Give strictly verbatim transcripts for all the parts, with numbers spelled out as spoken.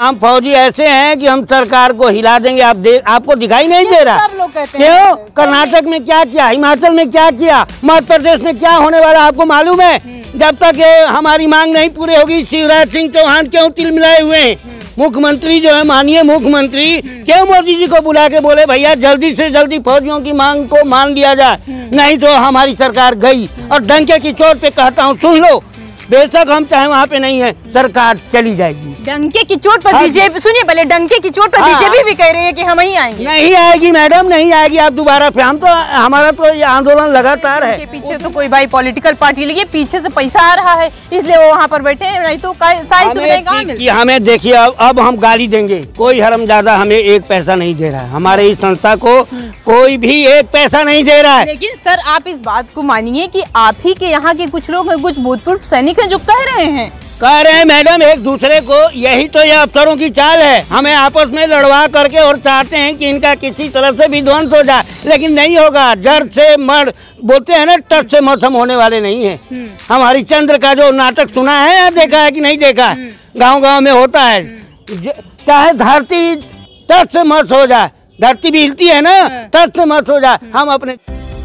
हम फौजी ऐसे हैं कि हम सरकार को हिला देंगे। आप दे, आपको दिखाई नहीं दे रहा? सब लोग कहते क्यों? हैं। कर्नाटक में क्या किया, हिमाचल में क्या किया, मध्य प्रदेश में क्या होने वाला आपको मालूम है? जब तक ये हमारी मांग नहीं पूरी होगी, शिवराज सिंह चौहान क्यों तिल मिलाए हुए हैं? मुख्यमंत्री जो है, माननीय मुख्यमंत्री, क्यों मोदी जी को बुला के बोले भैया जल्दी से जल्दी फौजियों की मांग को मान लिया जाए, नहीं तो हमारी सरकार गई। और डंके की चोट पे कहता हूँ, सुन लो, बेशक हम चाहे वहाँ पे नहीं है, सरकार चली जाएगी। डंके की चोट पर बीजेपी, सुनिए पहले, डंके की चोट पर बीजेपी भी कह रही है कि हम ही आएंगे। नहीं आएगी मैडम, नहीं आएगी। आप दोबारा फिर हम तो, हमारा तो ये आंदोलन लगातार है। पीछे तो कोई भाई पॉलिटिकल पार्टी लगी, पीछे से पैसा आ रहा है इसलिए वो वहाँ पर बैठे हैं, नहीं तो सारी सुविधाएं कहाँ मिलती? हमें देखिए, अब अब हम गाली देंगे, कोई हरामजादा हमें एक पैसा नहीं दे रहा है, हमारे इस संस्था को कोई भी एक पैसा नहीं दे रहा है। लेकिन सर आप इस बात को मानिए कि आप ही के यहाँ के कुछ लोग हैं, कुछ भूतपूर्व सैनिक हैं जो कह रहे हैं कह रहे हैं मैडम एक दूसरे को, यही तो ये अफसरों की चाल है, हमें आपस में लड़वा करके, और चाहते हैं कि इनका किसी तरह से भी ध्वंस हो जाए, लेकिन नहीं होगा। जड़ से मर बोलते हैं ना, टच से मौसम होने वाले नहीं है। हम हरिश्चंद्र का जो नाटक सुना है या देखा है कि नहीं देखा है, गाँव गाँव में होता है, चाहे धरती टच से मस हो जाए, धरती भी हिलती है ना, टच से मस हो जाए, हम अपने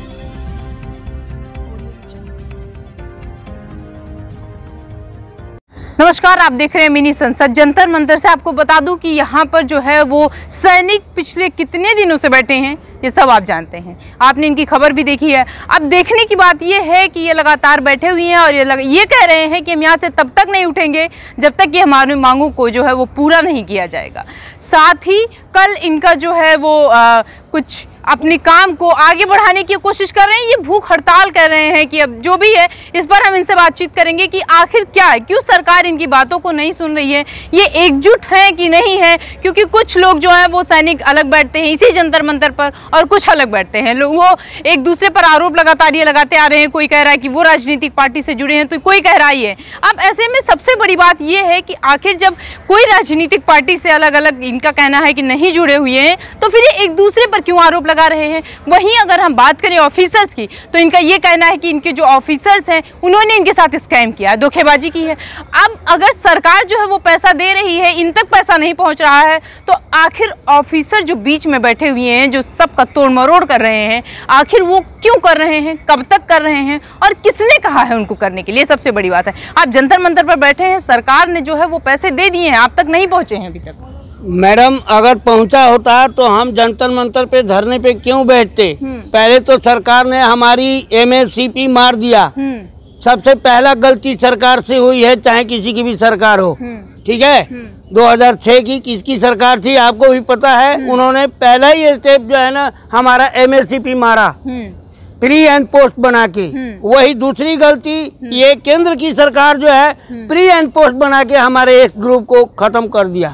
नमस्कार, आप देख रहे हैं मिनी संसद। जंतर मंतर से आपको बता दूं कि यहाँ पर जो है वो सैनिक पिछले कितने दिनों से बैठे हैं ये सब आप जानते हैं, आपने इनकी खबर भी देखी है। अब देखने की बात ये है कि ये लगातार बैठे हुए हैं और ये लग, ये कह रहे हैं कि हम यहाँ से तब तक नहीं उठेंगे जब तक कि हमारी मांगों को जो है वो पूरा नहीं किया जाएगा। साथ ही कल इनका जो है वो आ, कुछ अपने काम को आगे बढ़ाने की कोशिश कर रहे हैं, ये भूख हड़ताल कर रहे हैं कि अब जो भी है इस पर हम इनसे बातचीत करेंगे कि आखिर क्या है, क्यों सरकार इनकी बातों को नहीं सुन रही है, ये एकजुट है कि नहीं है। क्योंकि कुछ लोग जो है वो सैनिक अलग बैठते हैं इसी जंतर मंतर पर और कुछ अलग बैठते हैं लोग, वो एक दूसरे पर आरोप लगातार ये लगाते आ रहे हैं। कोई कह रहा है कि वो राजनीतिक पार्टी से जुड़े हैं तो कोई कह रहा है। अब ऐसे में सबसे बड़ी बात ये है कि आखिर जब कोई राजनीतिक पार्टी से अलग अलग इनका कहना है कि नहीं जुड़े हुए हैं तो फिर ये एक दूसरे पर क्यों आरोप लगा रहे हैं। वहीं अगर हम बात करें ऑफिसर्स की तो इनका ये कहना है कि इनके जो ऑफिसर्स हैं उन्होंने इनके साथ स्कैम किया, धोखेबाजी की है। अब अगर सरकार जो है वो पैसा दे रही है, इन तक पैसा नहीं पहुंच रहा है, तो आखिर ऑफिसर जो बीच में बैठे हुए हैं जो सबका तोड़ मरोड़ कर रहे हैं, आखिर वो क्यों कर रहे हैं, कब तक कर रहे हैं और किसने कहा है उनको करने के लिए, सबसे बड़ी बात है। आप जंतर मंतर पर बैठे हैं, सरकार ने जो है वो पैसे दे दिए हैं, आप तक नहीं पहुंचे हैं अभी तक। मैडम अगर पहुंचा होता तो हम जंतर मंतर पे धरने पे क्यों बैठते? पहले तो सरकार ने हमारी एम एस सी पी मार दिया, सबसे पहला गलती सरकार से हुई है, चाहे किसी की भी सरकार हो, ठीक है। दो हज़ार छह की किसकी सरकार थी आपको भी पता है, उन्होंने पहला ही स्टेप जो है ना हमारा एम एस सी पी मारा, प्री एंड पोस्ट बना के। वही दूसरी गलती ये केंद्र की सरकार जो है प्री एंड पोस्ट बना के हमारे एक ग्रुप को खत्म कर दिया।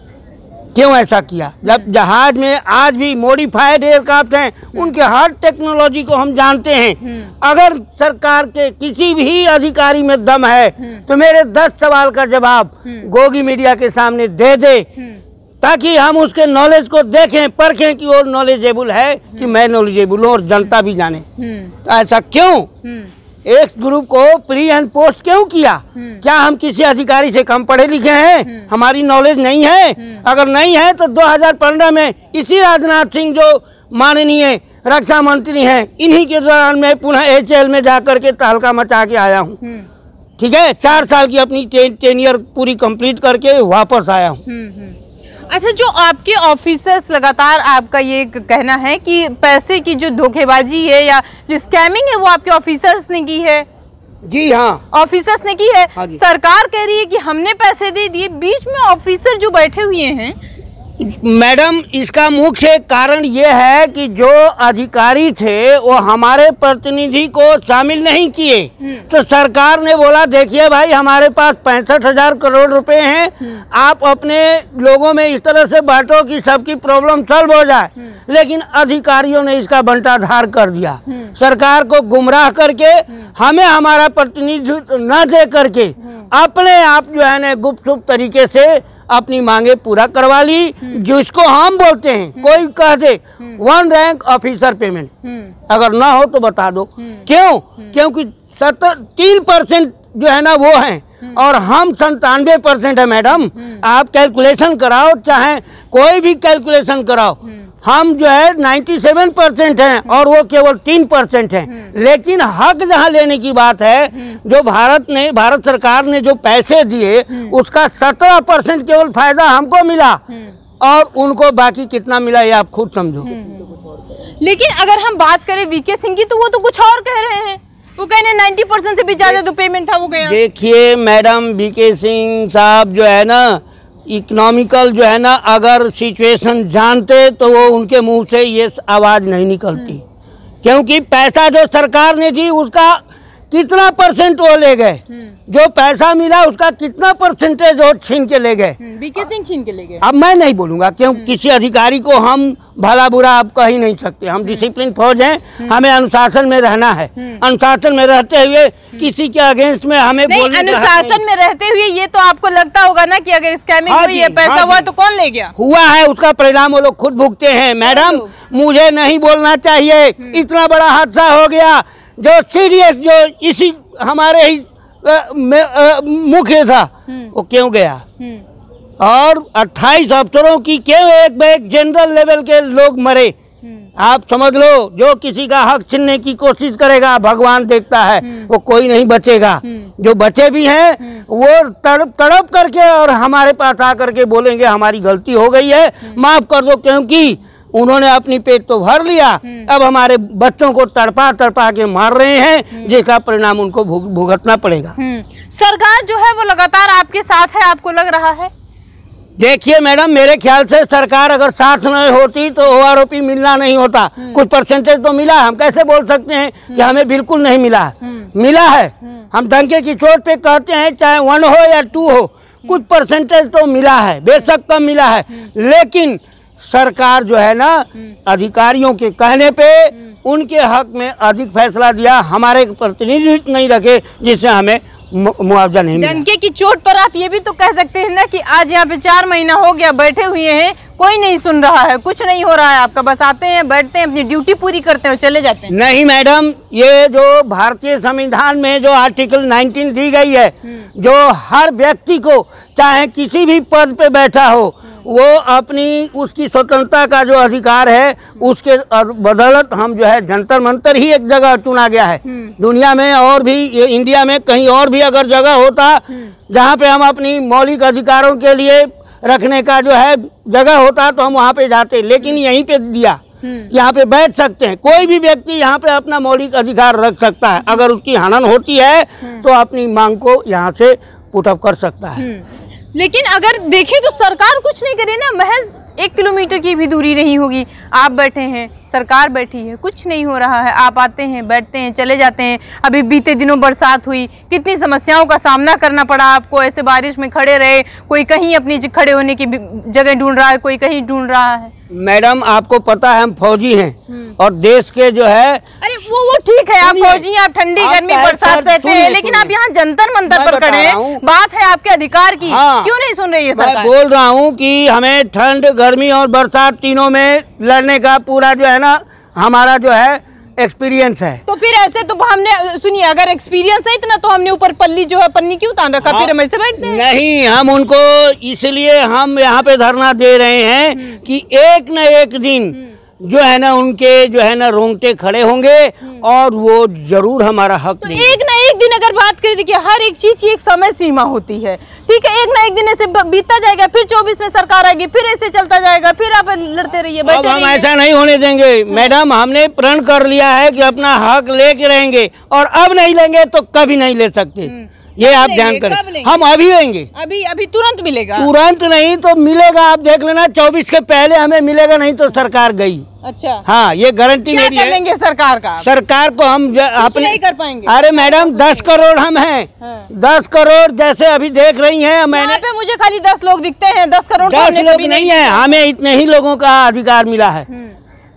क्यों ऐसा किया? जब जहाज में आज भी मॉडिफाइड एयरक्राफ्ट हैं, उनके हर टेक्नोलॉजी को हम जानते हैं। अगर सरकार के किसी भी अधिकारी में दम है तो मेरे दस सवाल का जवाब गोगी मीडिया के सामने दे दे, ताकि हम उसके नॉलेज को देखें, परखें कि वो नॉलेजेबल है कि मैं नॉलेजेबल हूँ और जनता भी जाने। तो ऐसा क्यों एक ग्रुप को प्री एंड पोस्ट क्यों किया? क्या हम किसी अधिकारी से कम पढ़े लिखे हैं? हमारी नॉलेज नहीं है? अगर नहीं है तो दो हज़ार पंद्रह में इसी राजनाथ सिंह जो माननीय रक्षा मंत्री हैं, इन्हीं के दौरान मैं पुनः एच एल में जाकर के तहलका मचा के आया हूँ, ठीक है। चार साल की अपनी टेनियर पूरी कंप्लीट करके वापस आया हूँ। अच्छा, जो आपके ऑफिसर्स लगातार आपका ये कहना है कि पैसे की जो धोखेबाजी है या जो स्कैमिंग है वो आपके ऑफिसर्स ने की है? जी हाँ, ऑफिसर्स ने की है। हाँ, सरकार कह रही है कि हमने पैसे दे दिए, बीच में ऑफिसर जो बैठे हुए हैं। मैडम इसका मुख्य कारण ये है कि जो अधिकारी थे वो हमारे प्रतिनिधि को शामिल नहीं किए, तो सरकार ने बोला देखिए भाई हमारे पास पैंसठ हजार करोड़ रुपए हैं, आप अपने लोगों में इस तरह से बांटो कि सबकी प्रॉब्लम सॉल्व हो जाए। लेकिन अधिकारियों ने इसका बंटाधार कर दिया, सरकार को गुमराह करके हमें हमारा प्रतिनिधित्व न दे करके अपने आप जो है ना गुप्त गुप्त तरीके से अपनी मांगे पूरा करवा ली, जिसको हम बोलते हैं, कोई कह दे वन रैंक ऑफिसर पेमेंट, अगर ना हो तो बता दो। क्यों? क्योंकि सत्तर तीन परसेंट जो है ना वो हैं और हम संतानवे परसेंट है मैडम। आप कैलकुलेशन कराओ, चाहे कोई भी कैलकुलेशन कराओ, हम जो है सत्तानवे परसेंट हैं और वो केवल तीन परसेंट हैं। लेकिन हक जहाँ लेने की बात है, जो भारत ने भारत सरकार ने जो पैसे दिए उसका सत्रह परसेंट केवल फायदा हमको मिला और उनको बाकी कितना मिला ये आप खुद समझो। लेकिन अगर हम बात करें वीके सिंह की तो वो तो कुछ और कह रहे हैं, वो कह रहे हैं नब्बे परसेंट से भी ज्यादा जो पेमेंट था वो गया। देखिए मैडम, वीके सिंह साहब जो है ना इकोनॉमिकल जो है ना, अगर सिचुएशन जानते तो वो उनके मुंह से ये आवाज़ नहीं निकलती, क्योंकि पैसा जो सरकार ने दी उसका कितना परसेंट वो ले गए, जो पैसा मिला उसका कितना परसेंटेज वो छीन के ले गए, वीके सिंह छीन के ले गए। अब मैं नहीं बोलूँगा क्यों, किसी अधिकारी को हम भला बुरा आप कह ही नहीं सकते। हम डिसिप्लिन फौज हैं, हमें अनुशासन में रहना है। अनुशासन में रहते हुए किसी के अगेंस्ट में हमें बोलने अनुशासन में रहते हुए ये तो आपको लगता होगा ना कि अगर स्कैमिंग हुई है, पैसा हुआ तो कौन ले गया? हुआ है, उसका परिणाम वो लोग खुद भुगते हैं। मैडम मुझे नहीं बोलना चाहिए, इतना बड़ा हादसा हो गया जो सीरियस, जो इसी हमारे ही मुख्य था, वो क्यों गया? और अट्ठाईस अफसरों की क्यों एक एक जनरल लेवल के लोग मरे? आप समझ लो, जो किसी का हक छीनने की कोशिश करेगा भगवान देखता है, वो कोई नहीं बचेगा। जो बचे भी हैं वो तड़प तड़प करके और हमारे पास आकर के बोलेंगे हमारी गलती हो गई है, माफ कर दो, क्योंकि उन्होंने अपनी पेट तो भर लिया, अब हमारे बच्चों को तड़पा तड़पा के मार रहे हैं, जिसका परिणाम उनको भुगतना पड़ेगा। सरकार जो है वो लगातार आपके साथ है, आपको लग रहा है? देखिए मैडम, मेरे ख्याल से सरकार अगर साथ नहीं होती तो ओ आर ओ पी मिलना नहीं होता। कुछ परसेंटेज तो मिला, हम कैसे बोल सकते हैं कि हमें बिल्कुल नहीं मिला है? मिला है। हम डंके की चोट पे कहते हैं, चाहे वन हो या टू हो, कुछ परसेंटेज तो मिला है, बेशक कम मिला है, लेकिन सरकार जो है ना अधिकारियों के कहने पे उनके हक में अधिक फैसला दिया, हमारे प्रतिनिधित्व नहीं रखे, जिससे हमें मुआवजा नहीं मिला। डंके की चोट पर आप ये भी तो कह सकते हैं ना कि आज यहाँ पे चार महीना हो गया बैठे हुए हैं, कोई नहीं सुन रहा है, कुछ नहीं हो रहा है आपका, बस आते हैं बैठते हैं अपनी ड्यूटी पूरी करते हैं चले जाते हैं। नहीं मैडम, ये जो भारतीय संविधान में जो आर्टिकल उन्नीस दी गई है, जो हर व्यक्ति को चाहे किसी भी पद पे बैठा हो, वो अपनी उसकी स्वतंत्रता का जो अधिकार है उसके बदौलत हम जो है जंतर मंतर ही एक जगह चुना गया है। दुनिया में और भी, इंडिया में कहीं और भी अगर जगह होता जहाँ पे हम अपनी मौलिक अधिकारों के लिए रखने का जो है जगह होता तो हम वहाँ पे जाते, लेकिन यहीं पे दिया, यहाँ पे बैठ सकते हैं, कोई भी व्यक्ति यहाँ पे अपना मौलिक अधिकार रख सकता है। अगर उसकी हनन होती है तो अपनी मांग को यहाँ से पुटअप कर सकता है। लेकिन अगर देखें तो सरकार कुछ नहीं करे ना, महज एक किलोमीटर की भी दूरी नहीं होगी, आप बैठे हैं, सरकार बैठी है, कुछ नहीं हो रहा है, आप आते हैं बैठते हैं चले जाते हैं। अभी बीते दिनों बरसात हुई, कितनी समस्याओं का सामना करना पड़ा आपको, ऐसे बारिश में खड़े रहे, कोई कहीं अपनी खड़े होने की जगह ढूंढ रहा है, कोई कहीं ढूंढ रहा है। मैडम आपको पता है हम फौजी हैं और देश के जो है, अरे वो वो ठीक है, आप फौजी हैं, आप ठंडी गर्मी बरसात सहते हैं, लेकिन आप यहाँ जंतर मंतर पर खड़े हैं, बात है आपके अधिकार की, हाँ, क्यों नहीं सुन रही है सरकार? मैं बोल रहा हूँ कि हमें ठंड गर्मी और बरसात तीनों में लड़ने का पूरा जो है ना हमारा जो है एक्सपीरियंस है। तो फिर ऐसे तो हमने, सुनिए, अगर एक्सपीरियंस है इतना तो हमने ऊपर पल्ली जो है पन्नी क्यों उतार रखा? हाँ, फिर हम ऐसे बैठते हैं? नहीं, हम उनको इसलिए हम यहाँ पे धरना दे रहे हैं कि एक न एक दिन जो है ना उनके जो है ना रोंगटे खड़े होंगे और वो जरूर हमारा हक तो एक ना एक दिन अगर बात करें, देखिए हर एक चीज की एक समय सीमा होती है, ठीक है, एक ना एक दिन ऐसे बीतता जाएगा, फिर चौबीस में सरकार आएगी, फिर ऐसे चलता जाएगा, फिर आप लड़ते रहिए, बैठते रहिए। हम ऐसा नहीं होने देंगे मैडम, हमने प्रण कर लिया है कि अपना हक लेके रहेंगे और अब नहीं लेंगे तो कभी नहीं ले सकते, ये आप ध्यान करें। हम अभी लेंगे, अभी अभी तुरंत मिलेगा? तुरंत नहीं तो मिलेगा, आप देख लेना, चौबीस के पहले हमें मिलेगा, नहीं तो सरकार गई। अच्छा, हाँ, ये गारंटी मेरी है। लेंगे सरकार का? सरकार को हम अपने नहीं कर पाएंगे। अरे मैडम दस करोड़ हम हैं, हाँ। दस करोड़ जैसे अभी देख रही हैं, मैंने पे मुझे खाली दस लोग दिखते हैं, दस करोड़ दस लोग नहीं है, हमें इतने ही लोगों का अधिकार मिला है।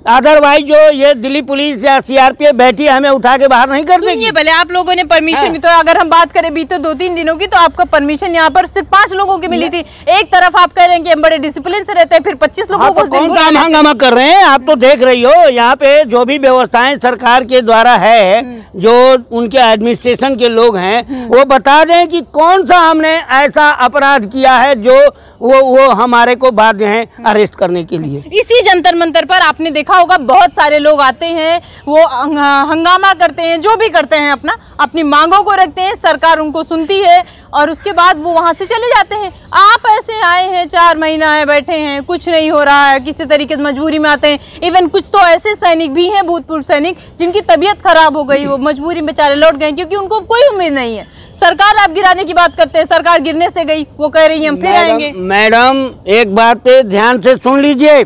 अदरवाइज जो ये दिल्ली पुलिस या सीआरपीएफ बैठी है हमें उठा के बाहर नहीं कर देगी। सुनिए भले आप लोगों ने परमिशन भी, तो अगर हम बात करें भी तो दो तीन दिनों की, तो आपका परमिशन यहाँ पर सिर्फ पांच लोगों की मिली थी। एक तरफ आप कह रहे हैं कि हम बड़े डिसिप्लिन से रहते हैं, फिर पच्चीस लोगों को हंगामा कर रहे हैं। आप तो देख रही हो यहाँ पे जो भी व्यवस्थाएं सरकार के द्वारा है, जो उनके एडमिनिस्ट्रेशन के लोग हैं वो बता दें कि कौन सा हमने ऐसा अपराध किया है जो वो वो हमारे को बाध्य हैं अरेस्ट करने के लिए। इसी जंतर मंतर पर आपने देखा होगा बहुत सारे लोग आते हैं, वो हंगामा करते हैं, जो भी करते हैं, अपना अपनी मांगों को रखते हैं, सरकार उनको सुनती है और उसके बाद वो वहाँ से चले जाते हैं। आप ऐसे आए हैं, चार महीना है बैठे हैं, कुछ नहीं हो रहा है, किसी तरीके से मजबूरी में आते हैं। इवन कुछ तो ऐसे सैनिक भी हैं, भूतपूर्व सैनिक, जिनकी तबीयत खराब हो गई, वो मजबूरी में बेचारे लौट गए क्योंकि उनको कोई उम्मीद नहीं है। सरकार आप गिराने की बात करते हैं, सरकार गिरने से गई, वो कह रही है हम फिर आएंगे। मैडम एक बात पे ध्यान से सुन लीजिए,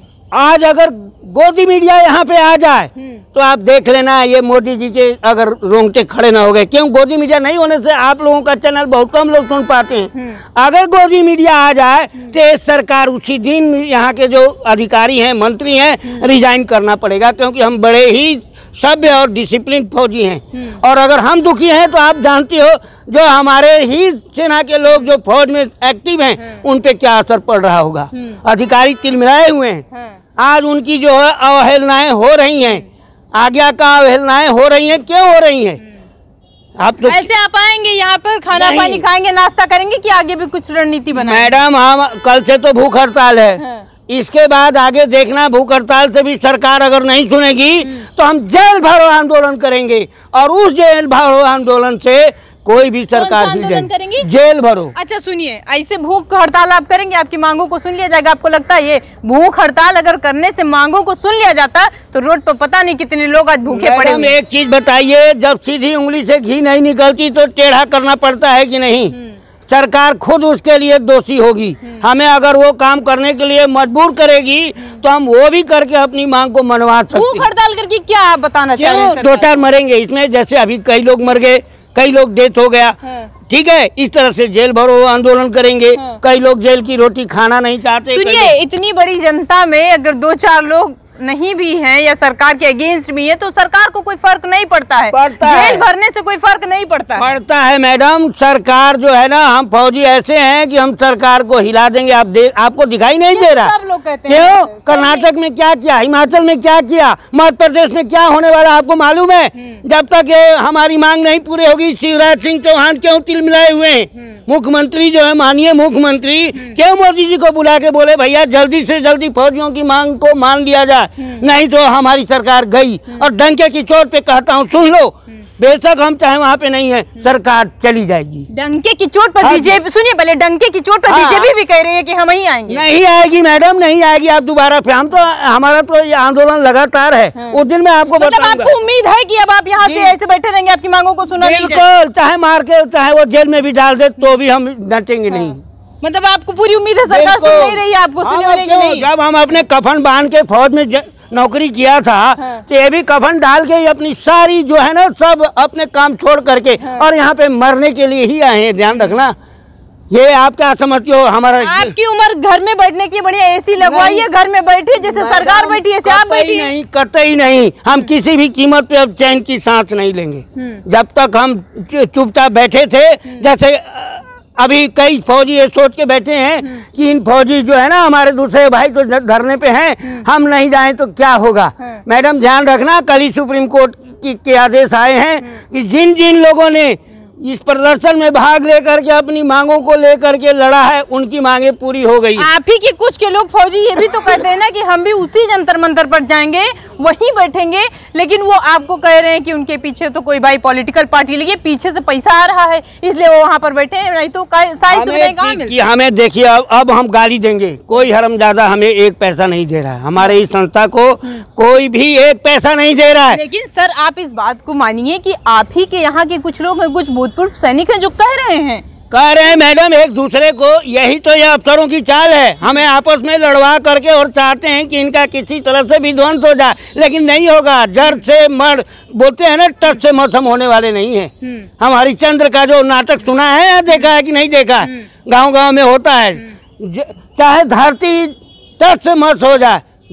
आज अगर गोदी मीडिया यहाँ पे आ जाए तो आप देख लेना ये मोदी जी के अगर रोंगटे खड़े ना हो गए। क्यों? गोदी मीडिया नहीं होने से आप लोगों का चैनल बहुत कम लोग सुन पाते हैं। अगर गोदी मीडिया आ जाए तो ये सरकार उसी दिन यहाँ के जो अधिकारी हैं, मंत्री हैं, रिजाइन करना पड़ेगा, क्योंकि हम बड़े ही सभ्य और डिसिप्लिन फौजी हैं। और अगर हम दुखी हैं तो आप जानती हो जो हमारे ही सेना के लोग जो फौज में एक्टिव हैं उन पे क्या असर पड़ रहा होगा। अधिकारी तिलमिलाए हुए हैं, आज उनकी जो है अवहेलनाएं हो रही हैं, आज्ञा का अवहेलनाएं हो रही हैं। क्यों हो रही हैं? आप तो ऐसे आप आएंगे यहाँ पर, खाना पानी खाएंगे, नाश्ता करेंगे कि आगे भी कुछ रणनीति बनाएंगे? मैडम हम कल से तो भूख हड़ताल है, हाँ। इसके बाद आगे देखना, भूख हड़ताल से भी सरकार अगर नहीं सुनेगी तो हम जेल भरो आंदोलन करेंगे और उस जेल भरो आंदोलन से कोई भी सरकार आंदोलन करेंगे, जेल भरो। अच्छा सुनिए, ऐसे भूख हड़ताल आप करेंगे, आपकी मांगों को सुन लिया जाएगा? आपको लगता है ये भूख हड़ताल अगर करने से मांगों को सुन लिया जाता तो रोड पर पता नहीं कितने लोग आज भूखे पड़े हुए। एक चीज बताइए, जब सीधी उंगली से घी नहीं निकलती तो टेढ़ा करना पड़ता है कि नहीं? सरकार खुद उसके लिए दोषी होगी। हमें अगर वो काम करने के लिए मजबूर करेगी तो हम वो भी करके अपनी मांग को मनवा सकते हैं। भूख हड़ताल करके क्या आप बताना चाह रहे हैं? दो चार मरेंगे इसमें, जैसे अभी कई लोग मर गए, कई लोग डेथ हो गया, ठीक है, इस तरह से जेल भरो आंदोलन करेंगे। कई लोग जेल की रोटी खाना नहीं चाहते। सुनिए, इतनी बड़ी जनता में अगर दो चार लोग नहीं भी हैं या सरकार के अगेंस्ट भी है तो सरकार को कोई फर्क नहीं पड़ता है, पड़ता जेल है। भरने से कोई फर्क नहीं पड़ता पड़ता है मैडम। सरकार जो है ना, हम फौजी ऐसे हैं कि हम सरकार को हिला देंगे। आप दे, आपको दिखाई नहीं दे रहा? सब लोग कहते क्यों? हैं। कर्नाटक में क्या किया, हिमाचल में क्या किया, मध्य प्रदेश में क्या होने वाला आपको मालूम है? जब तक ये हमारी मांग नहीं पूरी होगी, शिवराज सिंह चौहान क्यों तिलमिलाए हुए हैं? मुख्यमंत्री जो है, माननीय मुख्यमंत्री, क्यों मोदी जी को बुला के बोले भैया जल्दी से जल्दी फौजियों की मांग को मान लिया जाए, नहीं तो हमारी सरकार गई। और डंके की चोट पे कहता हूँ, सुन लो, बेशक हम चाहे वहाँ पे नहीं है, सरकार चली जाएगी। डंके की चोट पर बीजेपी, सुनिए पहले, डंके की चोट पर बीजेपी भी कह रही है कि हम ही आएंगे। नहीं आएगी मैडम, नहीं आएगी। आप दोबारा फिर, हम तो, हमारा तो ये आंदोलन लगातार है। उस दिन मैं आपको मतलब आपको उम्मीद है कि अब आप यहाँ से ऐसे बैठे रहेंगे, आपकी मांगों को सुना नहीं जाएगा? बिल्कुल, चाहे मार के चाहे वो जेल में भी डाल दे तो भी हम डटेंगे नहीं। मतलब आपको पूरी उम्मीद है सरकार सुन नहीं रही है, आपको सुनने वाली नहीं? जब हम अपने कफन बांध के फौज में नौकरी किया था, हाँ। तो ये भी कफन डाल के अपनी सारी जो है ना, सब अपने काम छोड़ करके, हाँ। और यहाँ पे मरने के लिए ही आए हैं। ध्यान रखना, ये आप क्या समझते हो? हमारा आपकी उम्र घर में बैठने की, बढ़िया एसी लगवाइए, घर में बैठिए जैसे सरकार बैठी है, आप बैठिए। नहीं, कतई नहीं। हम किसी भी कीमत पे अब चैन की सांस नहीं लेंगे। जब तक हम चुपचाप बैठे थे, जैसे अभी कई फौजी ये सोच के बैठे हैं कि इन फौजी जो है ना, हमारे दूसरे भाई तो धरने पे हैं, हम नहीं जाएं तो क्या होगा। मैडम ध्यान रखना, कल ही सुप्रीम कोर्ट की के आदेश आए हैं कि जिन जिन लोगों ने इस प्रदर्शन में भाग लेकर के अपनी मांगों को लेकर के लड़ा है, उनकी मांगे पूरी हो गई। आप ही के कुछ के लोग फौजी ये भी तो कहते हैं ना कि हम भी उसी जंतर मंतर पर जाएंगे, वहीं बैठेंगे, लेकिन वो आपको कह रहे हैं कि उनके पीछे तो कोई भाई पॉलिटिकल पार्टी लगी, पीछे से पैसा आ रहा है इसलिए वो वहाँ पर बैठे हैं, नहीं तो हमें, हमें देखिए, अब अब हम गाली देंगे, कोई हरामजादा हमें एक पैसा नहीं दे रहा है, हमारे इस संस्था को कोई भी एक पैसा नहीं दे रहा है। लेकिन सर आप इस बात को मानिए कि आप ही के यहाँ के कुछ लोग हैं, कुछ भूतपूर्व सैनिक हैं जो कह रहे हैं कह रहे हैं मैडम, एक दूसरे को, यही तो ये अफसरों की चाल है, हमें आपस में लड़वा करके, और चाहते हैं कि इनका किसी तरह से भी ध्वंस हो जाए, लेकिन नहीं होगा। जड़ से मर बोलते हैं ना, टच से मौसम होने वाले नहीं है। हम हरिश्चंद्र का जो नाटक सुना है या देखा है कि नहीं देखा है, गांव गांव में होता है, चाहे धरती टच से मस हो जाए,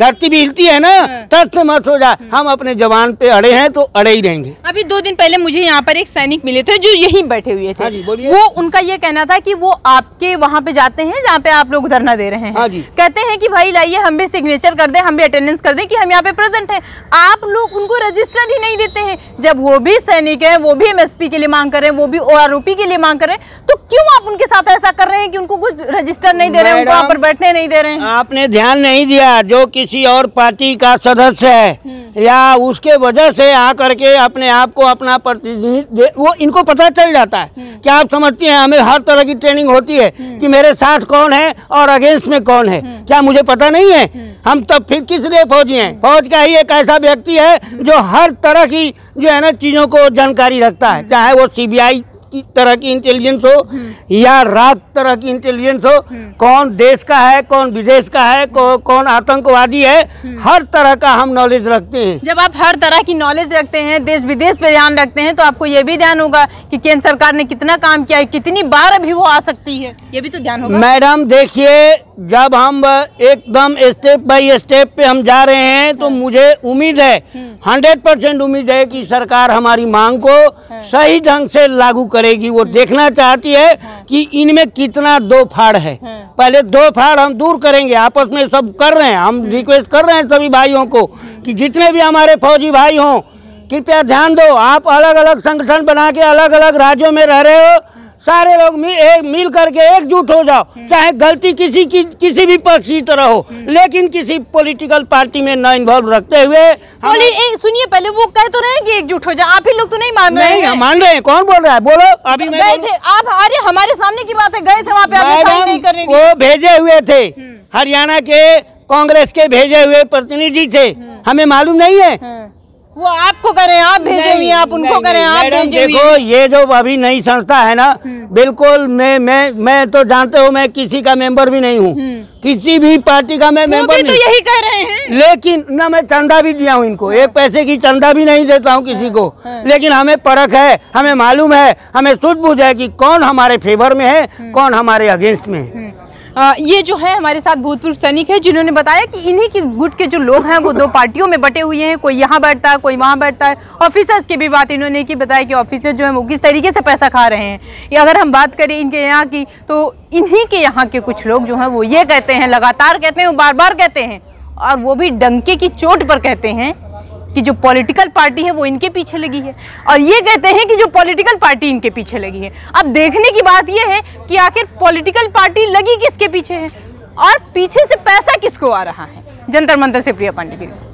धरती भी हिलती है ना, तब से मत हो जा। हम अपने जवान पे अड़े हैं तो अड़े ही रहेंगे। अभी दो दिन पहले मुझे यहाँ पर एक सैनिक मिले थे जो यहीं बैठे हुए थे। हाँ जी, बोलिए। वो उनका ये कहना था कि वो आपके वहाँ पे जाते हैं जहाँ पे आप लोग धरना दे रहे हैं। हाँ जी। कहते हैं कि भाई लाइए हम भी सिग्नेचर कर दें, हम भी अटेंडेंस कर दें कि हम यहाँ पे प्रेजेंट हैं। आप लोग उनको रजिस्टर ही नहीं देते हैं। जब वो भी सैनिक है, वो भी एमएसपी के लिए मांग कर रहे हैं, वो भी ओआरओपी के लिए मांग कर रहे हैं, तो क्यों आप उनके साथ ऐसा कर रहे हैं कि उनको कुछ रजिस्टर नहीं दे रहे हैं, उनको वहाँ पर बैठने नहीं दे रहे हैं? आपने ध्यान नहीं दिया, जो किसी और पार्टी का सदस्य है या उसके वजह से आकर के अपने आप को अपना प्रतिनिधि, वो इनको पता चल जाता है। क्या आप समझती हैं हमें हर तरह की ट्रेनिंग होती है कि मेरे साथ कौन है और अगेंस्ट में कौन है? क्या मुझे पता नहीं है? हम तब फिर किस लिए फौजी हैं? फौज का ही एक ऐसा व्यक्ति है जो हर तरह की जो है ना चीजों को जानकारी रखता है, चाहे वो सीबीआई की तरह की इंटेलिजेंस हो या राग तरह की इंटेलिजेंस हो, कौन देश का है, कौन विदेश का है, कौ, कौन आतंकवादी है, हर तरह का हम नॉलेज रखते हैं। जब आप हर तरह की नॉलेज रखते हैं, देश विदेश पे ध्यान रखते हैं, तो आपको ये भी ध्यान होगा कि केंद्र सरकार ने कितना काम किया है, कितनी बार अभी वो आ सकती है, ये भी तो ध्यान होगा। मैडम देखिए, जब हम एकदम स्टेप बाय स्टेप पे हम जा रहे हैं तो मुझे उम्मीद है, हंड्रेड परसेंट उम्मीद है कि सरकार हमारी मांग को सही ढंग से लागू करेगी। वो देखना चाहती है कि इनमें कितना दो फाड़ है। पहले दो फाड़ हम दूर करेंगे, आपस में सब कर रहे हैं। हम रिक्वेस्ट कर रहे हैं सभी भाइयों को कि जितने भी हमारे फौजी भाई हों, कृपया ध्यान दो। आप अलग अलग संगठन बना के अलग अलग राज्यों में रह रहे हो, सारे लोग मिल एक मिल करके एकजुट हो जाओ। चाहे गलती किसी की किसी भी पक्ष की तरह हो, लेकिन किसी पॉलिटिकल पार्टी में न इन्वॉल्व रखते हुए। सुनिए, पहले वो कह तो रहे हैं कि एकजुट हो जाओ, आप ही लोग तो नहीं मान रहे हैं। नहीं मान रहे हैं, कौन बोल रहा है? बोलो। अभी गए थे आप, अरे हमारे सामने की बात है, गए थे वहाँ पे, आप साइन नहीं कर रहे। वो भेजे हुए थे, हरियाणा के कांग्रेस के भेजे हुए प्रतिनिधि थे, हमें मालूम नहीं है। वो आपको करें, आप भेजे हुए, आप उनको करें, आप भेजे हुए। देखो, ये जो अभी नई संस्था है ना, बिल्कुल मैं मैं मैं तो जानते हो मैं किसी का मेंबर भी नहीं हूँ, किसी भी पार्टी का मैं मेंबर नहीं। तो यही कह रहे हैं। लेकिन ना मैं चंदा भी दिया हूँ इनको, एक पैसे की चंदा भी नहीं देता हूँ किसी को। लेकिन हमें परख है, हमें मालूम है, हमें सूझबूझ है कि कौन हमारे फेवर में है, कौन हमारे अगेंस्ट में है। आ, ये जो है हमारे साथ भूतपूर्व सैनिक है जिन्होंने बताया कि इन्हीं की गुट के जो लोग हैं वो दो पार्टियों में बटे हुए हैं, कोई यहाँ बैठता है, कोई वहाँ बैठता है। ऑफिसर्स की भी बात इन्होंने की बताया कि ऑफिसर जो है वो किस तरीके से पैसा खा रहे हैं। या अगर हम बात करें इनके यहाँ की, तो इन्हीं के यहाँ के कुछ लोग जो हैं वो ये कहते हैं, लगातार कहते हैं, बार बार कहते हैं, और वो भी डंके की चोट पर कहते हैं कि जो पॉलिटिकल पार्टी है वो इनके पीछे लगी है, और ये कहते हैं कि जो पॉलिटिकल पार्टी इनके पीछे लगी है। अब देखने की बात ये है कि आखिर पॉलिटिकल पार्टी लगी किसके पीछे है और पीछे से पैसा किसको आ रहा है। जंतर मंतर से प्रिया पांडे की रिपोर्ट।